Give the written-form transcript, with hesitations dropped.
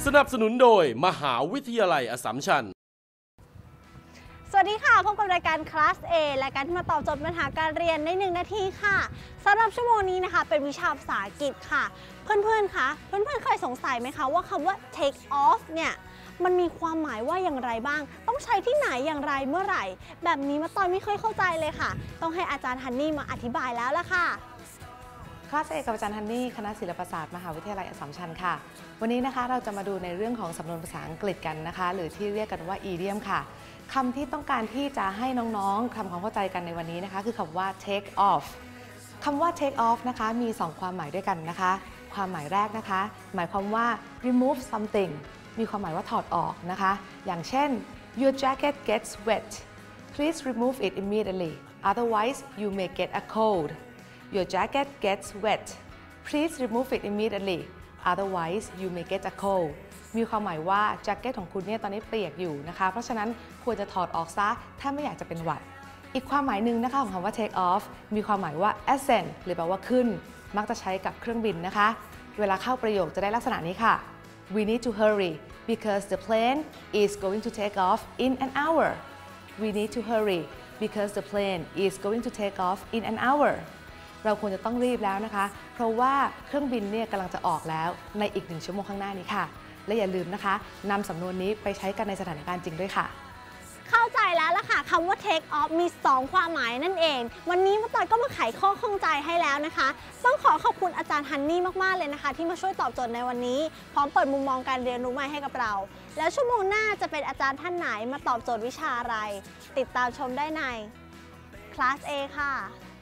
สนับสนุนโดยมหาวิทยาลัยอัสสัมชัญสวัสดีค่ะพบกับรายการ Class A รายการที่มาตอบโจทย์ปัญหาการเรียนใน1 นาทีค่ะสำหรับชั่วโมงนี้นะคะเป็นวิชาภาษาอังกฤษค่ะเพื่อนๆคะเพื่อนๆเคยสงสัยไหมคะว่าคำว่า take off เนี่ยมันมีความหมายว่าอย่างไรบ้างต้องใช้ที่ไหนอย่างไรเมื่อไหร่แบบนี้มาตอนไม่เคยเข้าใจเลยค่ะต้องให้อาจารย์ฮันนี่มาอธิบายแล้วล่ะค่ะคลาส A กับอาจารย์ฮันนี่คณะศิลปศาสตร์มหาวิทยาลัยอัสสัมชัญค่ะวันนี้นะคะเราจะมาดูในเรื่องของสำนวนภาษาอังกฤษกันนะคะหรือที่เรียกกันว่า idiom ค่ะคำที่ต้องการที่จะให้น้องๆทำความเข้าใจกันในวันนี้นะคะคือคำว่า take off คำว่า take off นะคะมี2ความหมายด้วยกันนะคะความหมายแรกนะคะหมายความว่า remove something มีความหมายว่าถอดออกนะคะอย่างเช่น your jacket gets wet please remove it immediately otherwise you may get a cold your jacket gets wet please remove it immediately otherwise you may get a cold มีความหมายว่าแจ็คเก็ตของคุณเนี่ยตอนนี้เปียกอยู่นะคะเพราะฉะนั้นควรจะถอดออกซะถ้าไม่อยากจะเป็นหวัดอีกความหมายหนึ่งนะคะของคำว่า take off มีความหมายว่า ascend หรือแปลว่าขึ้นมักจะใช้กับเครื่องบินนะคะเวลาเข้าประโยคจะได้ลักษณะนี้ค่ะ we need to hurry because the plane is going to take off in an hour we need to hurry because the plane is going to take off in an hourเราควรจะต้องรีบแล้วนะคะเพราะว่าเครื่องบินเนี่ยกำลังจะออกแล้วในอีก1 ชั่วโมงข้างหน้านี้ค่ะและอย่าลืมนะคะนำสำนวนนี้ไปใช้กันในสถานการณ์จริงด้วยค่ะเข้าใจแล้วล่ะค่ะคำว่า take off มี2 ความหมายนั่นเองวันนี้มาต่อยก็มาไขข้อข้องใจให้แล้วนะคะต้องขอบคุณอาจารย์ฮันนี่มากๆเลยนะคะที่มาช่วยตอบโจทย์ในวันนี้พร้อมเปิดมุมมองการเรียนรู้ใหม่ให้กับเราแล้วชั่วโมงหน้าจะเป็นอาจารย์ท่านไหนมาตอบโจทย์วิชาอะไรติดตามชมได้ใน Class A ค่ะ